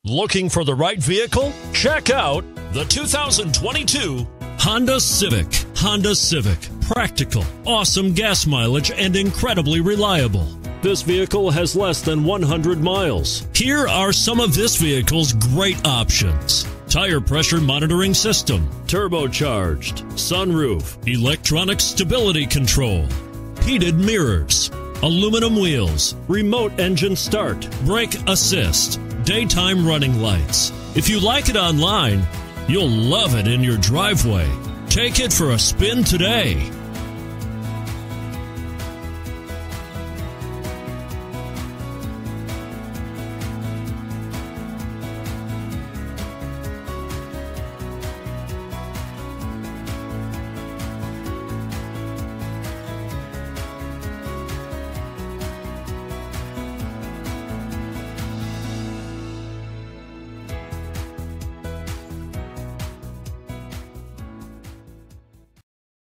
Looking for the right vehicle? Check out the 2022 Honda Civic. Honda Civic. Practical, awesome gas mileage, and incredibly reliable. This vehicle has less than 100 miles. Here are some of this vehicle's great options: tire pressure monitoring system, turbocharged, sunroof, electronic stability control, heated mirrors, aluminum wheels, remote engine start, brake assist, daytime running lights. If you like it online, you'll love it in your driveway. Take it for a spin today.